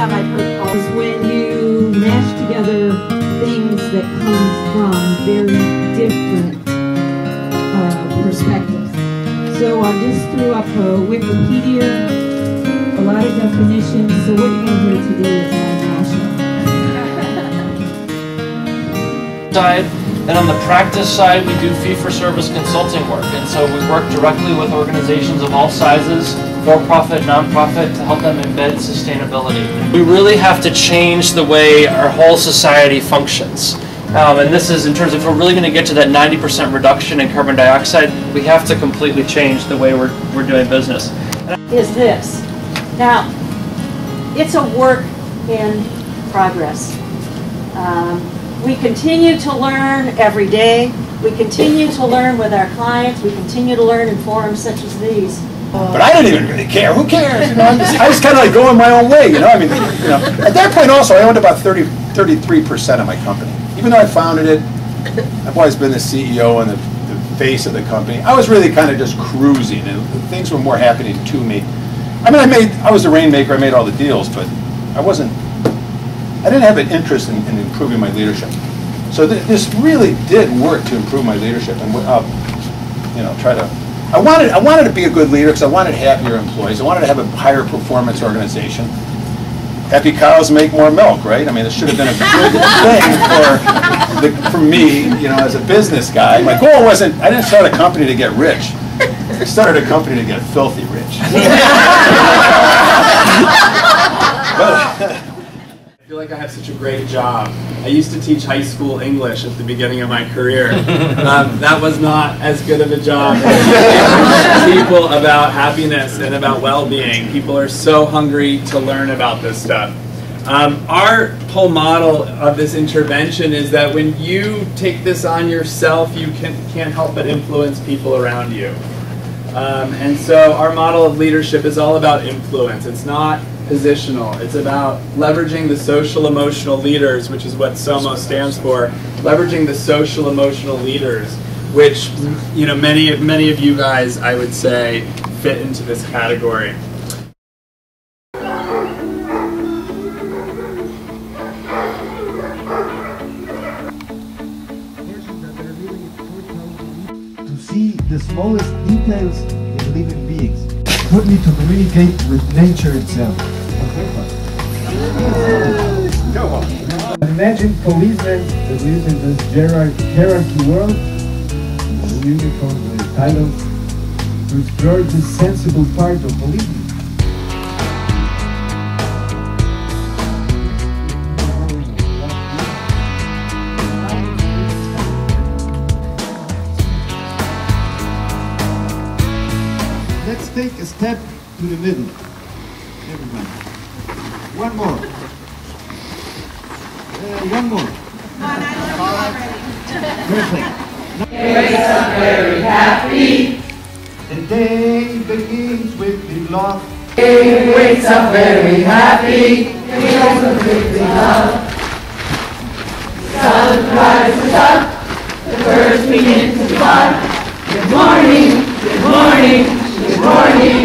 time I've heard Paul is when you mash together things that come from very different perspectives. So I just threw up a Wikipedia, a lot of definitions. So what you're going to hear today is my mashup. Side, and on the practice side, we do fee-for-service consulting work, and so we work directly with organizations of all sizes, for-profit, non-profit, to help them embed sustainability. We really have to change the way our whole society functions. And this is in terms of if we're really going to get to that 90% reduction in carbon dioxide, we have to completely change the way we're doing business. Is this. Now, it's a work in progress. We continue to learn every day. We continue to learn with our clients. We continue to learn in forums such as these. But I didn't even really care. Who cares? You know, I was kind of like going my own way. You know, I mean, you know, at that point also, I owned about 33% of my company. Even though I founded it, I've always been the CEO and the face of the company. I was really kind of just cruising, and things were more happening to me. I mean, I was the rainmaker. I made all the deals, but I didn't have an interest in improving my leadership. So this really did work to improve my leadership, and you know, try to. I wanted to be a good leader because I wanted happier employees. I wanted to have a higher performance organization. Happy cows make more milk, right? I mean, it should have been a good thing for me, you know, as a business guy. My goal wasn't. I didn't start a company to get rich. I started a company to get filthy rich. I feel like I have such a great job. I used to teach high school English at the beginning of my career. That was not as good of a job as teaching people about happiness and about well-being. People are so hungry to learn about this stuff. Our whole model of this intervention is that when you take this on yourself, you can't help but influence people around you. And so our model of leadership is all about influence. It's not positional. It's about leveraging the social emotional leaders, which is what SOMO stands for. Leveraging the social emotional leaders, which, you know, many of you guys, I would say, fit into this category. To see the smallest details in living beings. Put me to communicate with nature itself. Go on. Imagine policemen that live in this hierarchy world, the uniform, the titles, to explore this sensible part of policing. Let's take a step to the middle. Everybody. One more. One more. Perfect. I'm very happy. The day begins with the love. He wakes up very happy. He wakes up with the love. Sun rises up. The birds begin to fly. Good morning. Good morning. Good morning.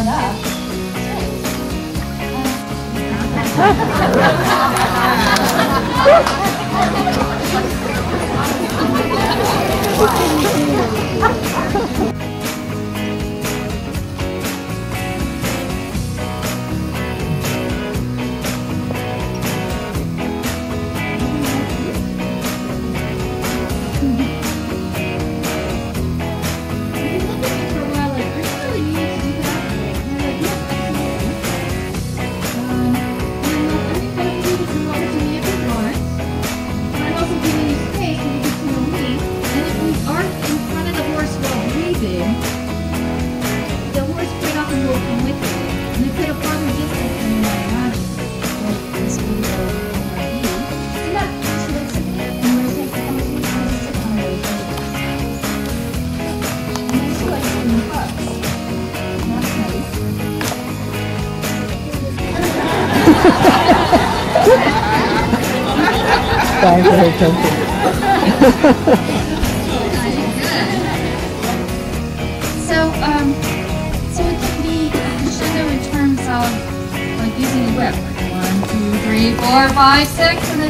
So it can be crescendo in terms of like using a whip. 1, 2, 3, 4, 5, 6, and then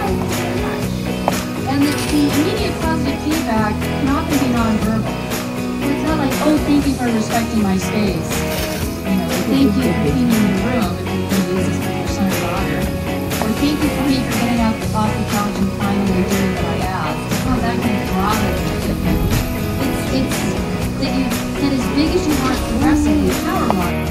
and the immediate positive feedback can often be nonverbal. It's not like, oh, thank you for respecting my space. You know, thank you for cleaning the room if you can use this for your son or daughter. Or thank you for me for getting out off the couch and finally doing what I asked. Oh, that can draw it. It's that you get as big as you want progressively, power line.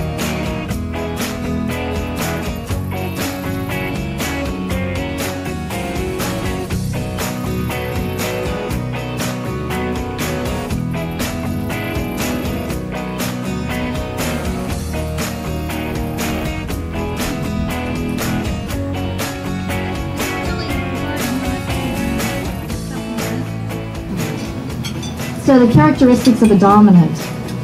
So the characteristics of a dominant.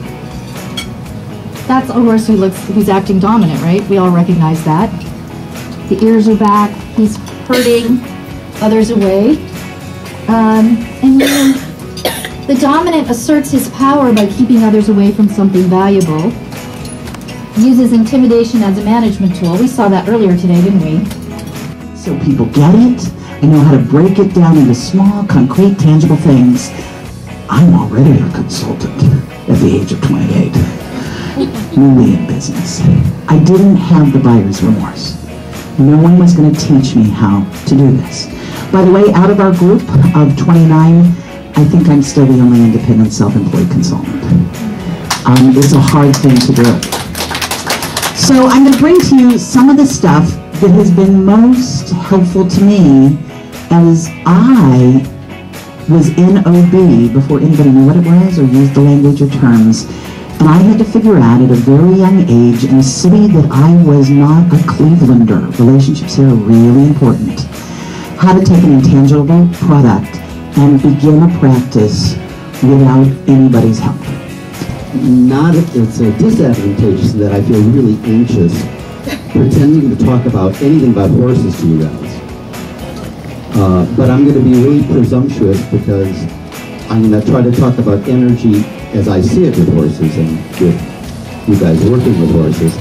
That's a horse who's acting dominant, right? We all recognize that. The ears are back, he's herding others away. And then the dominant asserts his power by keeping others away from something valuable. Uses intimidation as a management tool. We saw that earlier today, didn't we? So people get it, and know how to break it down into small, concrete, tangible things. I'm already a consultant at the age of 28. Newly in business. I didn't have the buyer's remorse. No one was going to teach me how to do this. By the way, out of our group of 29, I think I'm still the only independent self-employed consultant. It's a hard thing to do. So I'm going to bring to you some of the stuff that has been most helpful to me as I was in OB before anybody knew what it was or used the language or terms. And I had to figure out at a very young age in a city that I was not a Clevelander, relationships here are really important, how to take an intangible product and begin a practice without anybody's help. It's disadvantageous that I feel really anxious pretending to talk about anything about horses to you guys. But I'm going to be really presumptuous because I'm going to try to talk about energy as I see it with horses and with you guys working with horses.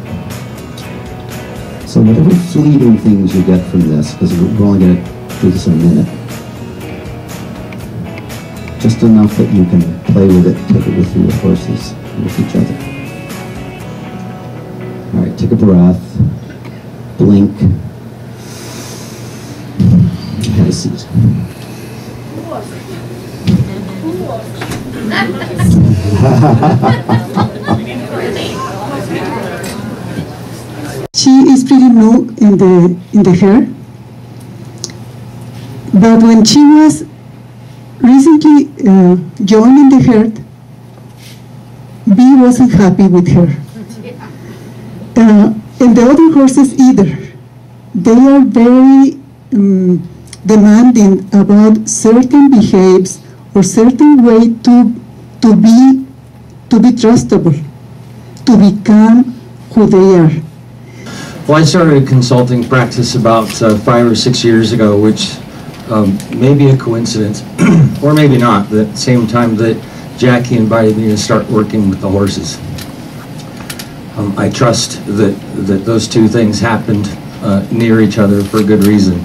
So whatever fleeting things you get from this, because we're only going to do this in a minute, just enough that you can play with it, take it with you with horses, and with each other. All right, take a breath, blink, have a seat. She is pretty new in the herd, but when she was recently joining the herd, B wasn't happy with her, and the other horses either. They are very demanding about certain behaves or certain way to be trustable, to become who they are. Well, I started a consulting practice about 5 or 6 years ago, which may be a coincidence, or maybe not, at the same time that Jackie invited me to start working with the horses. I trust that those two things happened near each other for good reason.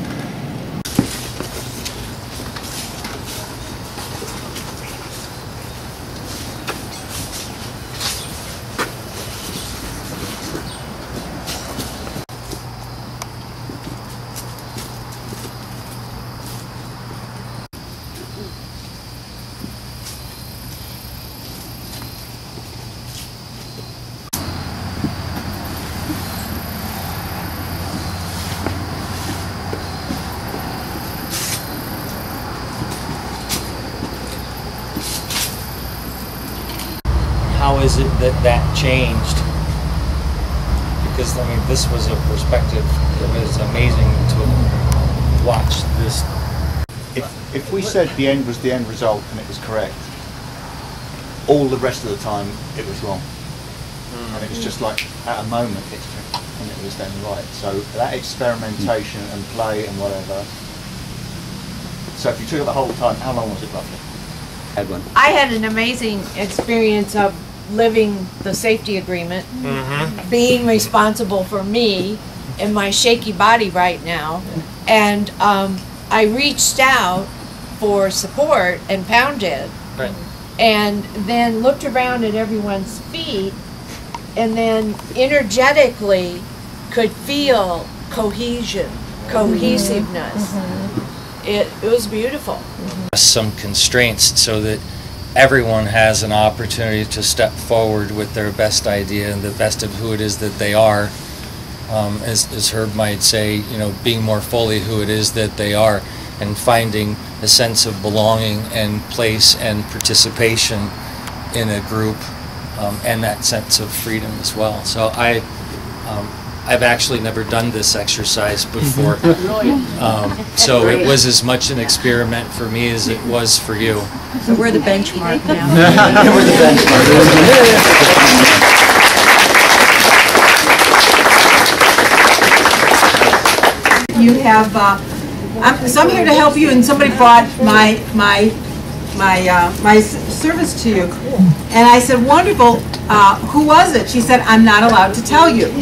How is it that that changed? Because, I mean, this was a perspective that was amazing to watch this. If we said the end was the end result and it was correct, all the rest of the time it was wrong. And it was just like, at a moment, it's and it was then right. So that experimentation and play and whatever. So if you took it the whole time, how long was it roughly? Edwin. I had an amazing experience of living the safety agreement, being responsible for me and my shaky body right now, and I reached out for support and found it, and then looked around at everyone's feet, and then energetically could feel cohesiveness. It was beautiful. Some constraints so that everyone has an opportunity to step forward with their best idea and the best of who it is that they are. As Herb might say, you know, being more fully who it is that they are, and finding a sense of belonging and place and participation in a group, and that sense of freedom as well. So I've actually never done this exercise before, so it was as much an experiment for me as it was for you. So we're the benchmark now. We're the benchmark. You have, so I'm here to help you, and somebody brought my service to you, and I said, wonderful. Who was it? She said, I'm not allowed to tell you.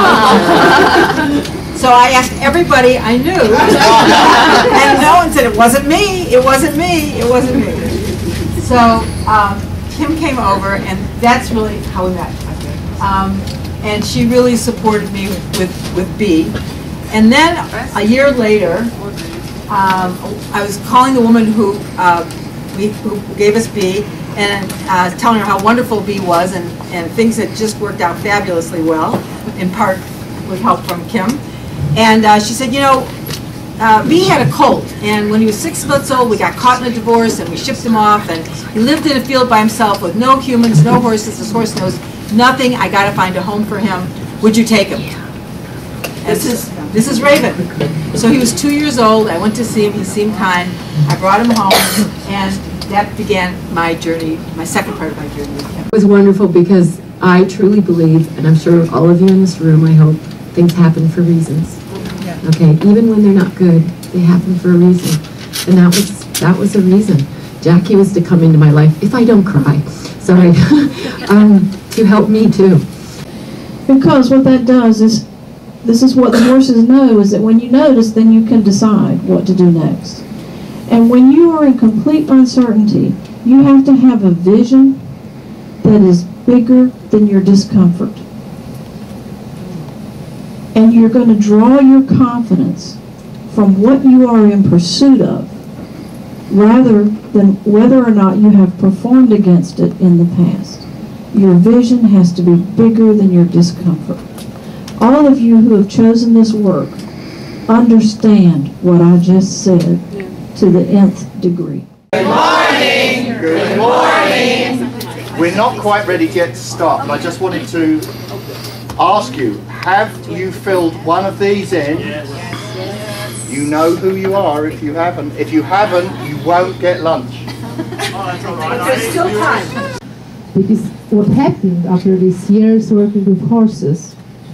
So I asked everybody I knew, and no one said, it wasn't me, it wasn't me, it wasn't me. So Kim came over, and that's really how we met. And she really supported me with B. And then a year later, I was calling the woman who gave us B, and telling her how wonderful B was, and things had just worked out fabulously well, in part with help from Kim. And she said, you know, B had a colt, and when he was 6 months old, we got caught in a divorce, and we shipped him off, and he lived in a field by himself with no humans, no horses, his horse knows nothing. I got to find a home for him. Would you take him? This is Raven. So he was 2 years old. I went to see him. He seemed kind. I brought him home, and that began my journey, my second part of my journey with him. It was wonderful because I truly believe, and I'm sure all of you in this room, I hope, things happen for reasons. Okay, even when they're not good, they happen for a reason. And that was a reason. Jackie was to come into my life, if I don't cry, sorry, to help me too. Because what that does is, this is what the horses know, is that when you notice, then you can decide what to do next. And when you are in complete uncertainty, you have to have a vision that is bigger than your discomfort. And you're going to draw your confidence from what you are in pursuit of, rather than whether or not you have performed against it in the past. Your vision has to be bigger than your discomfort. All of you who have chosen this work understand what I just said to the nth degree. Good morning! Good morning! We're not quite ready yet to start, but I just wanted to ask you, have you filled one of these in? Yes. You know who you are if you haven't. If you haven't, you won't get lunch. There's still time. Because what happened after these years working with horses,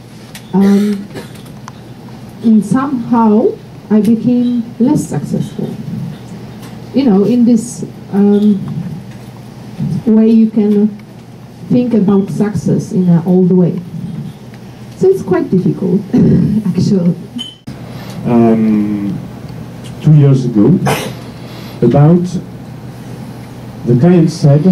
and somehow I became less successful. You know, in this way you can think about success in an old way. So it's quite difficult, actually. 2 years ago, about the client said,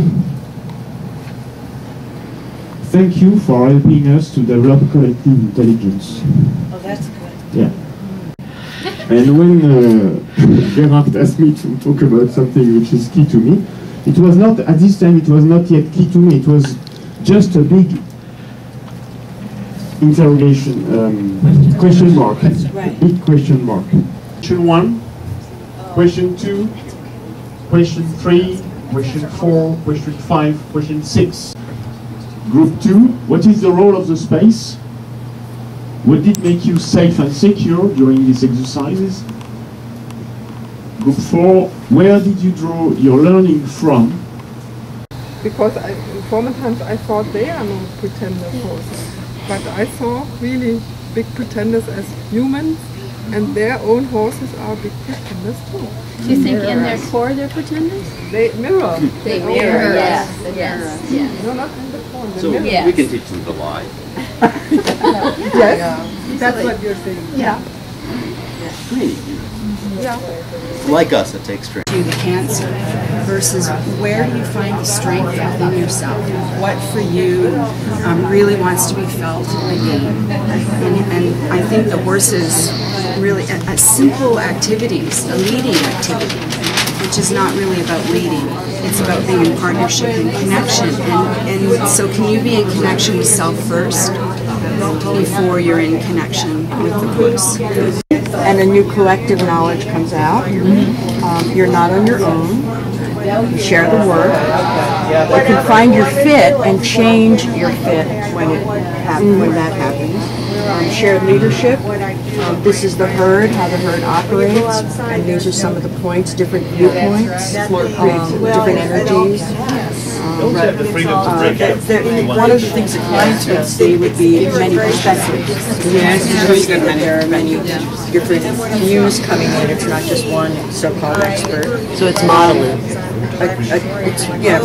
thank you for helping us to develop collective intelligence. Oh, that's good. Yeah. And when Gerhard asked me to talk about something which is key to me, it was not, at this time, it was not yet key to me. It was just a big interrogation, question mark, Right. big question mark. Question 1, question 2, question 3, question 4, question 5, question 6. Group 2, what is the role of the space? What did make you safe and secure during these exercises? Group 4, where did you draw your learning from? Because former times I thought they are no pretender horses, but I saw really big pretenders as humans, and their own horses are big pretenders too. Do you think in their core they're pretenders? They mirror. They Their own mirror, mirror. yes, They yes, mirror. yes. No, not in the core. They So mirror. we can teach them to lie. Yes, that's what you're saying. Yeah. Yeah. Like us, it takes training. To the cancer versus where do you find the strength within yourself? What for you really wants to be felt again? And I think the horses really, simple activities, a leading activity, which is not really about leading. It's about being in partnership and connection. And so can you be in connection with self first before you're in connection with the horse? And a new collective knowledge comes out. You're not on your own. You share the work. You can find your fit and change your fit when that happens. Shared leadership. This is the herd, how the herd operates, and these are some of the points, different viewpoints, different energies. One of the things that clients would see would be many perspectives. Yes, there are many different views coming in. It's not just one so-called expert. So it's modeling. It's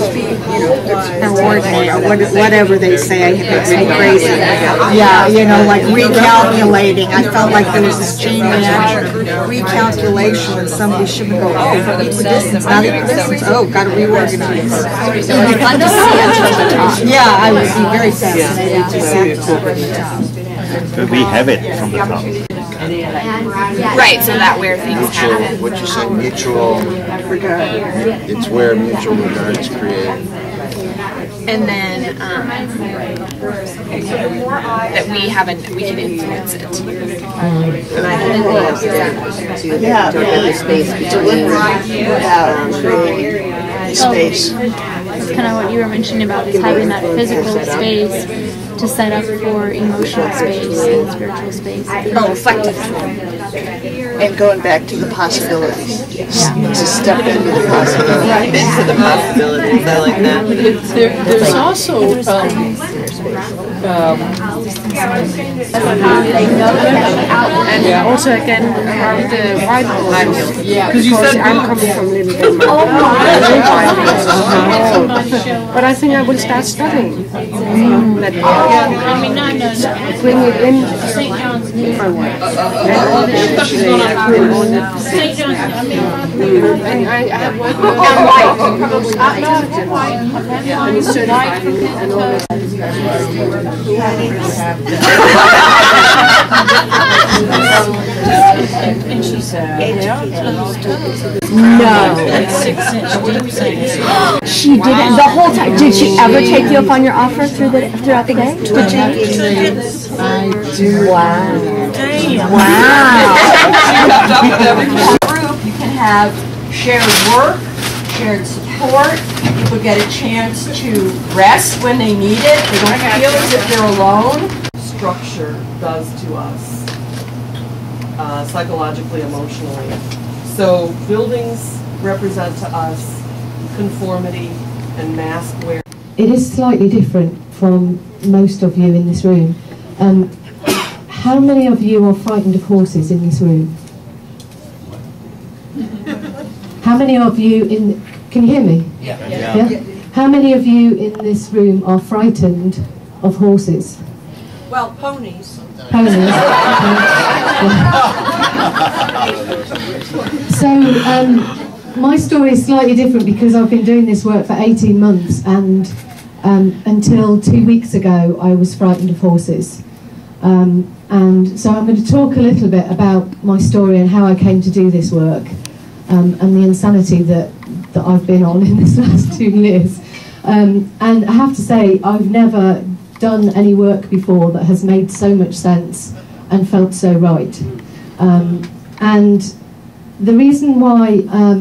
whatever they say. I have been crazy. Yeah, like recalculating. I felt like there was this chain reaction, recalculation, and somebody should go, oh, equidistance, not equidistance. Oh, got to reorganize. Yeah, I would be very fascinated to see it from the top. We have it from the top. Right, so that where things happen. What you said, mutual regard. It's where mutual regard is created. And then that we can influence it. And I can influence that to the space between without creating space. That's kind of what you were mentioning about is having that physical space to set up for emotional space and spiritual space. Oh, reflective. And going back to the possibilities. To step into the possibilities. Into the possibilities, I like that. There's also and also again around the white because you said I'm coming from Little Denmark. But I think I will start studying that. Bring it in for work. And I have worked and it's certified and all this. And she said, No. She didn't the whole time. Did she ever take you up on your offer throughout the day? Did she? I do. Wow. Group, you can have shared work, shared support. People get a chance to rest when they need it. They don't feel as if they're alone. Structure does to us, psychologically, emotionally. So buildings represent to us conformity and mask wear. It is slightly different from most of you in this room. How many of you are frightened of horses in this room? How many of you can you hear me? Yeah. How many of you in this room are frightened of horses? Well, ponies. So, my story is slightly different because I've been doing this work for 18 months, and until 2 weeks ago I was frightened of horses. And so I'm going to talk a little bit about my story and how I came to do this work, and the insanity that I've been on in this last 2 years. And I have to say, I've never done any work before that has made so much sense and felt so right. And the reason why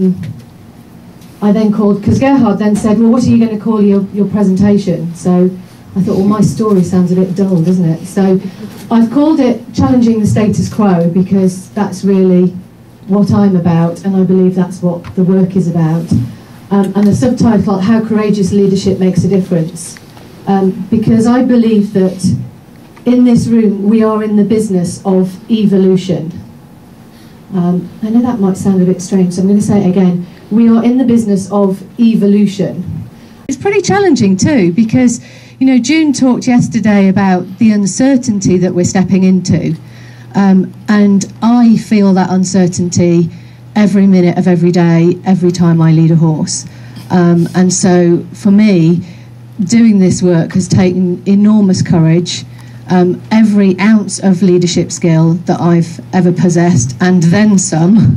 I then called, because Gerhard then said, well, what are you going to call your presentation? So I thought, well, my story sounds a bit dull, doesn't it? So I've called it Challenging the Status Quo, because that's really what I'm about, and I believe that's what the work is about. And the subtitle, How Courageous Leadership Makes a Difference. Because I believe that in this room we are in the business of evolution. I know that might sound a bit strange, so I'm going to say it again. We are in the business of evolution. It's pretty challenging too, because you know, June talked yesterday about the uncertainty that we're stepping into, and I feel that uncertainty every minute of every day, every time I lead a horse. And so for me, doing this work has taken enormous courage, every ounce of leadership skill that I've ever possessed, and then some,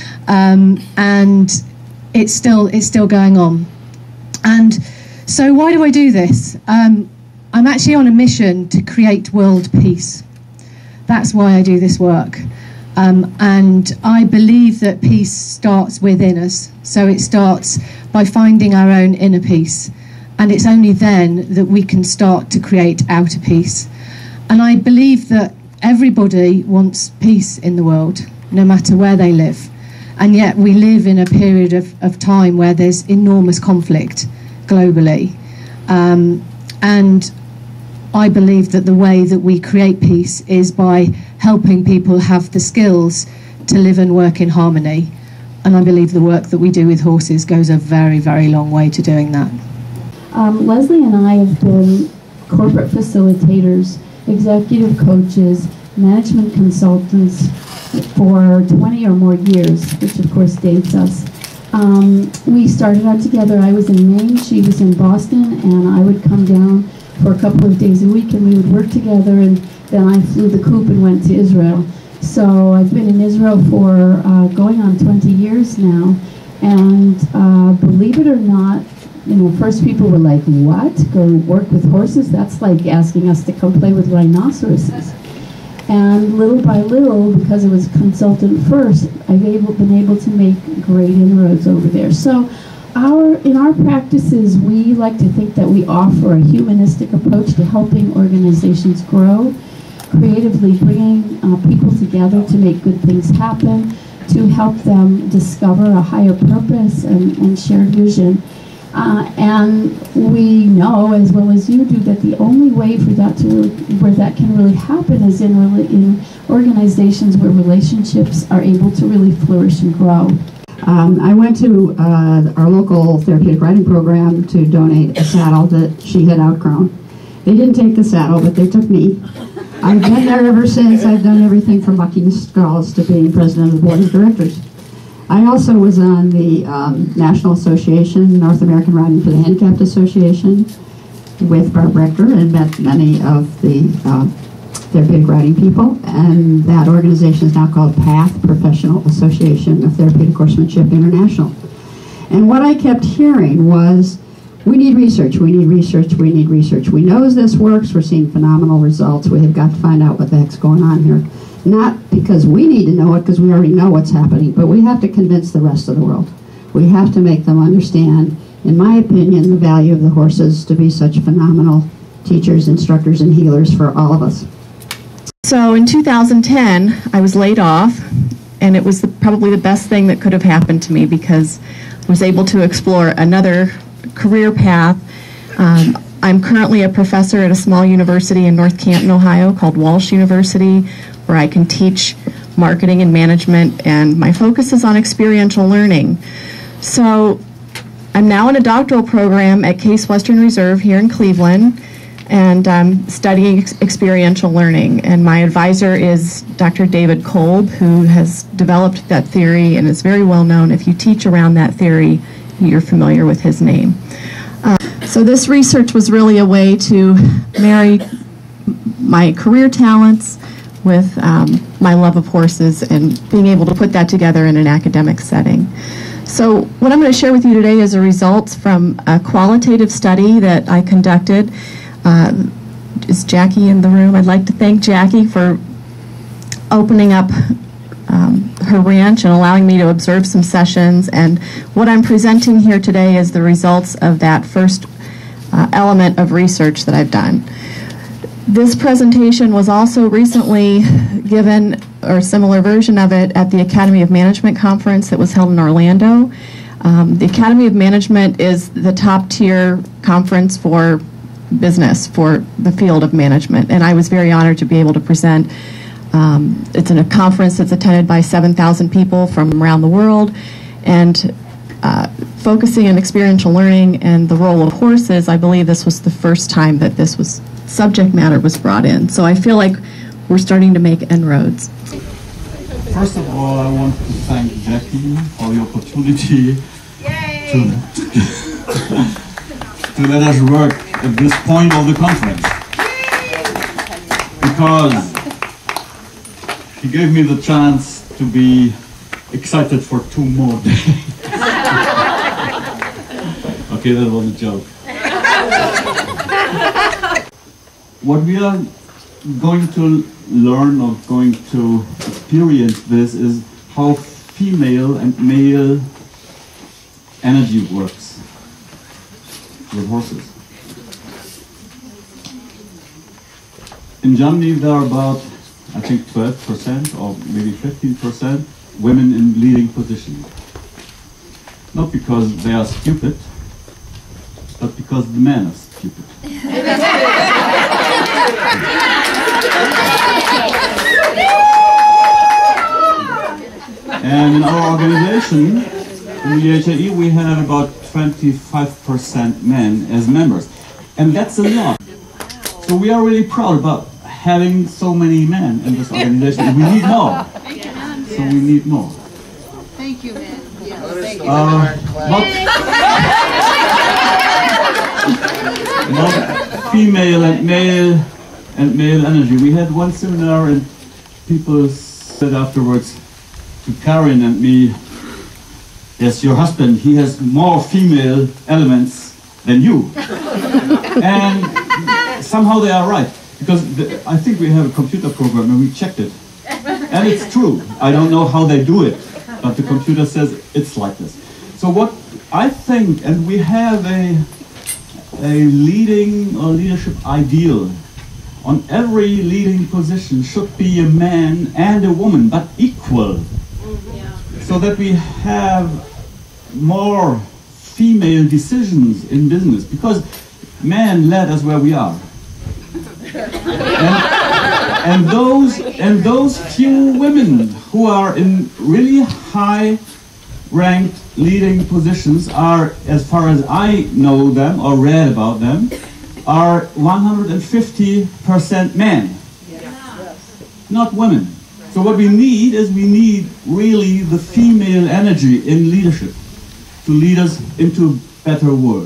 and it's still going on. And so why do I do this? I'm actually on a mission to create world peace. That's why I do this work. And I believe that peace starts within us. So it starts by finding our own inner peace. And it's only then that we can start to create outer peace. And I believe that everybody wants peace in the world, no matter where they live. And yet we live in a period of time where there's enormous conflict globally. And I believe that the way that we create peace is by helping people have the skills to live and work in harmony. And I believe the work that we do with horses goes a very, very long way to doing that. Leslie and I have been corporate facilitators, executive coaches, management consultants for 20 or more years, which of course dates us. We started out together. I was in Maine, she was in Boston, and I would come down for a couple of days a week and we would work together, and then I flew the coop and went to Israel. So I've been in Israel for going on 20 years now, and believe it or not, you know, first people were like, what? Go work with horses? That's like asking us to come play with rhinoceroses. And little by little, because I was consultant first, I've been able to make great inroads over there. So in our practices, we like to think that we offer a humanistic approach to helping organizations grow, creatively bringing people together to make good things happen, to help them discover a higher purpose and shared vision. And we know, as well as you do, that the only way for that where that can really happen is in organizations where relationships are able to really flourish and grow. I went to our local therapeutic riding program to donate a saddle that she had outgrown. They didn't take the saddle, but they took me. I've been there ever since. I've done everything from bucking skulls to being president of the board of directors. I also was on the National Association, North American Riding for the Handicapped Association, with Barb Rector, and met many of the therapeutic riding people, and that organization is now called PATH, Professional Association of Therapeutic Horsemanship International. And what I kept hearing was, we need research, we need research, we need research. We know this works, we're seeing phenomenal results, we have got to find out what the heck's going on here. Not because we need to know it, because we already know what's happening, but we have to convince the rest of the world. We have to make them understand, in my opinion, the value of the horses to be such phenomenal teachers, instructors, and healers for all of us. So in 2010, I was laid off, and it was probably the best thing that could have happened to me, because I was able to explore another career path. I'm currently a professor at a small university in North Canton, Ohio called Walsh University, where I can teach marketing and management, and my focus is on experiential learning. So I'm now in a doctoral program at Case Western Reserve here in Cleveland, and I'm studying experiential learning. And my advisor is Dr. David Kolb, who has developed that theory and is very well known. If you teach around that theory, you're familiar with his name. So this research was really a way to marry my career talents with my love of horses and being able to put that together in an academic setting. So what I'm going to share with you today is a results from a qualitative study that I conducted. Is Jackie in the room? I'd like to thank Jackie for opening up her ranch and allowing me to observe some sessions. And what I'm presenting here today is the results of that first element of research that I've done. This presentation was also recently given, or a similar version of it, at the Academy of Management conference that was held in Orlando. The Academy of Management is the top tier conference for business, for the field of management, and I was very honored to be able to present. It's in a conference that's attended by 7,000 people from around the world, and focusing on experiential learning and the role of horses, I believe this was the first time that this was subject matter was brought in. So I feel like we're starting to make inroads. First of all, I want to thank Jackie for the opportunity to let us work at this point of the conference, because she gave me the chance to be excited for 2 more days. Okay, that was a joke. What we are going to learn or going to experience this is how female and male energy works with horses. In Germany there are about, I think, 12% or maybe 15% women in leading positions. Not because they are stupid, but because the men are stupid. And in our organization, in the HAE, we have about 25% men as members. And that's a lot. So we are really proud about having so many men in this organization. We need more. So we need more. Thank you, man. Yeah, thank you. About female and male energy. We had one seminar and people said afterwards to Karen and me, yes, your husband, he has more female elements than you. And somehow they are right, because I think we have a computer program and we checked it. And it's true. I don't know how they do it, but the computer says it's like this. So what I think, and we have a leading or leadership ideal. On every leading position should be a man and a woman, but equal. So that we have more female decisions in business, because men led us where we are. And those few women who are in really high ranked leading positions are, as far as I know them or read about them, are 150% men, not women. So what we need is we need really the female energy in leadership to lead us into a better world.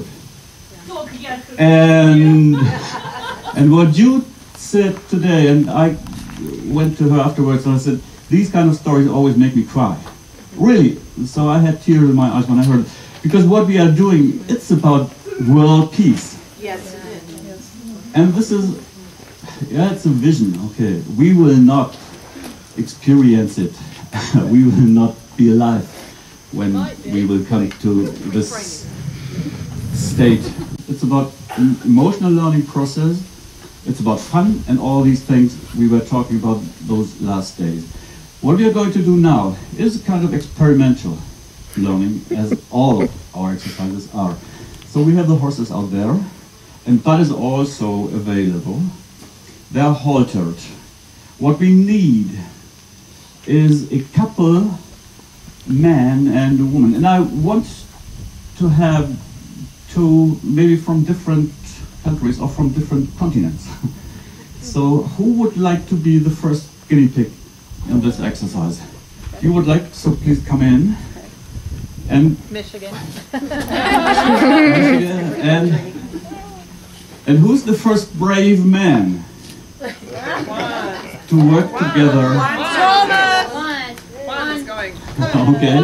And what you said today, and I went to her afterwards and I said, these kind of stories always make me cry. Really. So I had tears in my eyes when I heard it. Because what we are doing, it's about world peace. Yes. And this is, yeah, it's a vision, okay. We will not experience it. We will not be alive when we will come to this state. It's about an emotional learning process. It's about fun and all these things we were talking about those last days. What we are going to do now is a kind of experimental learning, as all of our exercises are. So we have the horses out there, and that is also available. They are haltered. What we need is a couple, man and a woman. And I want to have two, maybe from different countries or from different continents. So who would like to be the first guinea pig in this exercise? If you would like, so please come in. And Michigan. Michigan. And who's the first brave man to work together? One's going. Okay.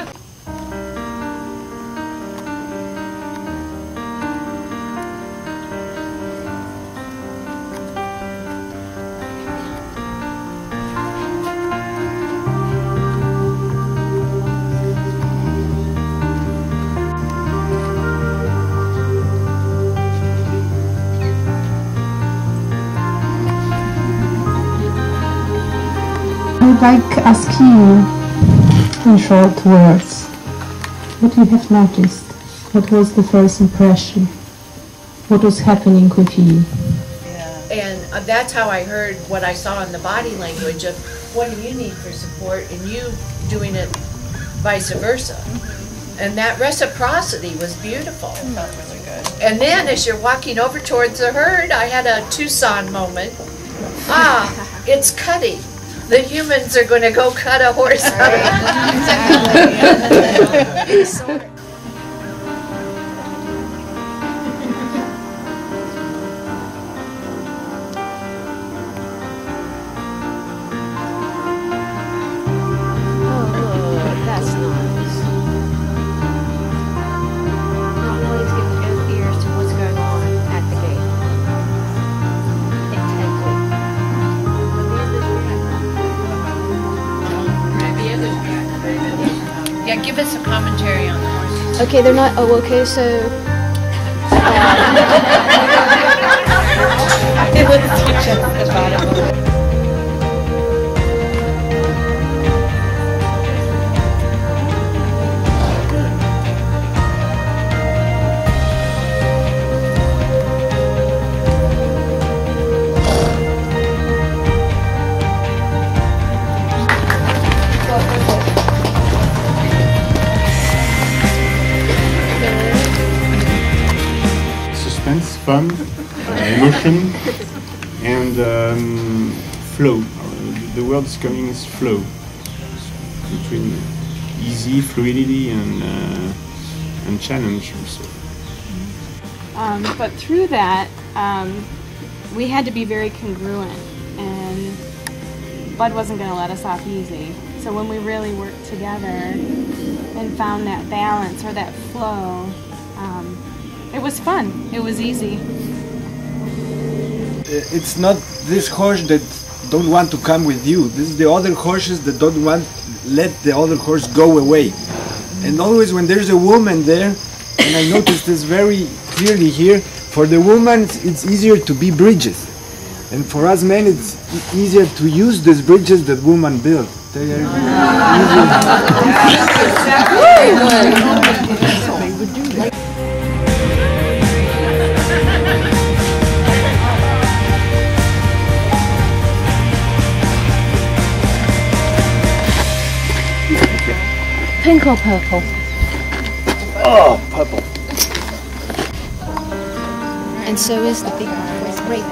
I'd like to ask you, in short words, what you have noticed. What was the first impression? What was happening with you? And that's how I heard what I saw in the body language of what do you need for support, and you doing it vice versa. And that reciprocity was beautiful. That felt really good. And then as you're walking over towards the herd, I had a Tucson moment. Ah, it's cutting. The humans are going to go cut a horse. Exactly. Yeah, give us a commentary on the horses. Okay, they're not. Oh, okay, so. It would teach us about it. Fun, emotion, and flow. The word is coming is flow, between easy, fluidity, and challenge also. But through that, we had to be very congruent, and Bud wasn't going to let us off easy. So when we really worked together and found that balance or that flow, it was fun. It was easy. It's not this horse that don't want to come with you. This is the other horses that don't want let the other horse go away. And always when there's a woman there, and I noticed this very clearly here, for the woman it's easier to be bridges. And for us men it's easier to use these bridges that women build. They are easier. Pink or purple? Oh, purple. And so is the big one with Raven.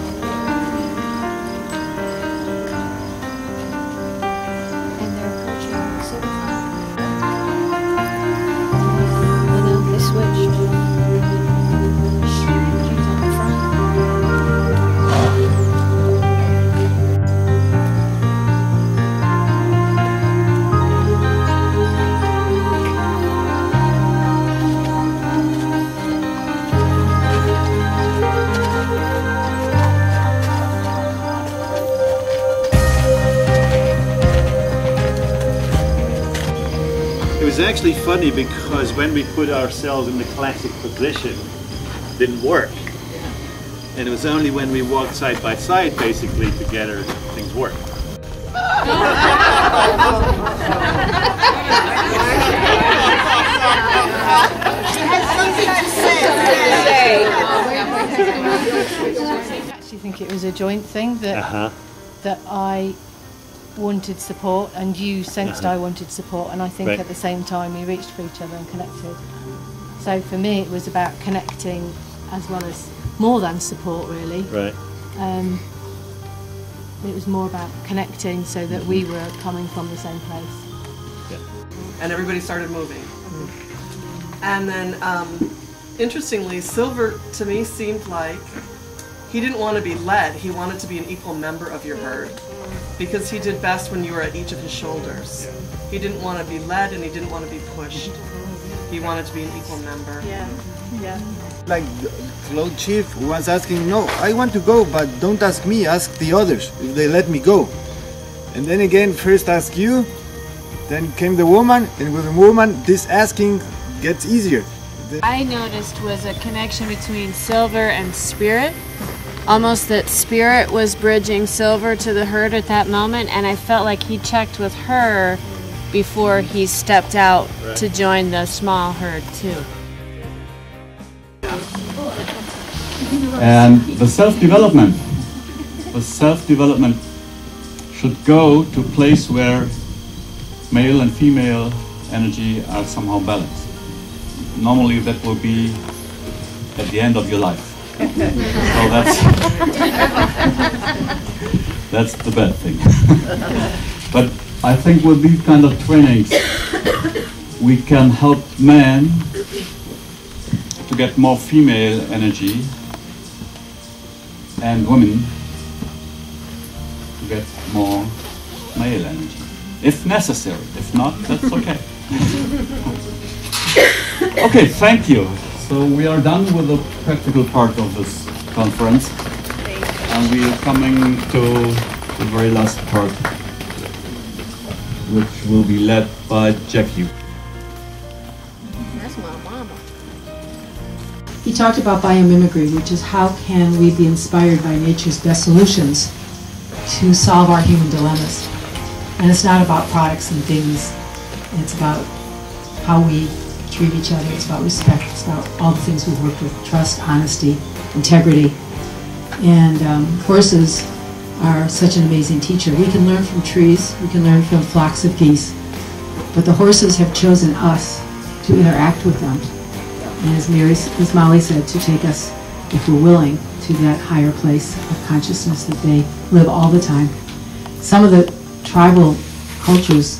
And they're approaching Silver. Oh no, they switched. She's on the front. It was actually funny because when we put ourselves in the classic position, it didn't work. And it was only when we walked side by side, basically, together, things worked. I actually think it was a joint thing that that I wanted support and you sensed I wanted support, and I think at the same time we reached for each other and connected. So for me it was about connecting as well as more than support, really. Right. It was more about connecting so that we were coming from the same place. And everybody started moving. And then, interestingly, Silver to me seemed like he didn't want to be led. He wanted to be an equal member of your herd because he did best when you were at each of his shoulders. He didn't want to be led and he didn't want to be pushed. He wanted to be an equal member. Yeah. Like the float chief was asking, no, I want to go, but don't ask me, ask the others if they let me go. And then again, first ask you, then came the woman, and with the woman, this asking gets easier. I noticed was a connection between Silver and Spirit. Almost that Spirit was bridging Silver to the herd at that moment, and I felt like he checked with her before he stepped out to join the small herd too. And the self-development should go to a place where male and female energy are somehow balanced. Normally that will be at the end of your life. So that's the bad thing. But I think with these kind of trainings we can help men to get more female energy and women to get more male energy, if necessary. If not, that's okay. Okay, thank you. So we are done with the practical part of this conference, and we are coming to the very last part, which will be led by Jackie. That's my mama. He talked about biomimicry, which is how can we be inspired by nature's best solutions to solve our human dilemmas. And it's not about products and things. It's about how we treat each other. It's about respect. It's about all the things we've worked with: trust, honesty, integrity. And horses are such an amazing teacher. We can learn from trees. We can learn from flocks of geese. But the horses have chosen us to interact with them. And as Molly said, to take us, if we're willing, to that higher place of consciousness that they live all the time. Some of the tribal cultures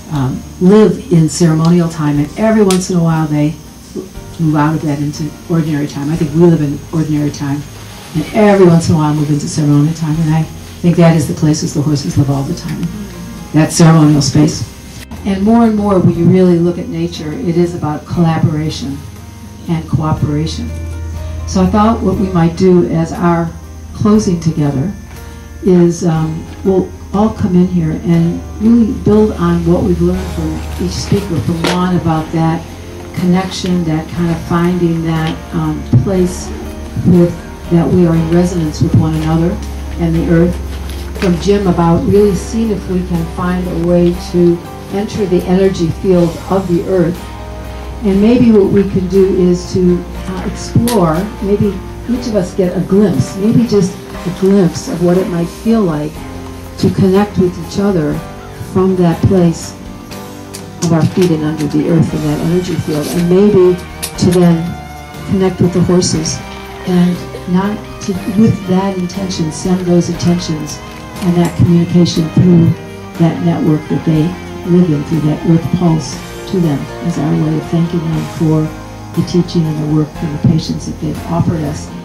live in ceremonial time, and every once in a while they move out of that into ordinary time. I think we live in ordinary time, and every once in a while move into ceremonial time, and I think that is the places the horses live all the time, that ceremonial space. And more when you really look at nature, it is about collaboration and cooperation. So I thought what we might do as our closing together is we'll all come in here and really build on what we've learned from each speaker, from Juan about that connection, that kind of finding that place that we are in resonance with one another and the earth. From Jim about really seeing if we can find a way to enter the energy field of the earth. And maybe what we can do is to explore, maybe each of us get a glimpse, maybe just a glimpse of what it might feel like to connect with each other from that place of our feet and under the earth in that energy field. And maybe to then connect with the horses and not to, with that intention, send those intentions and that communication through that network that they live in, through that earth pulse to them as our way of thanking them for the teaching and the work and the patience that they've offered us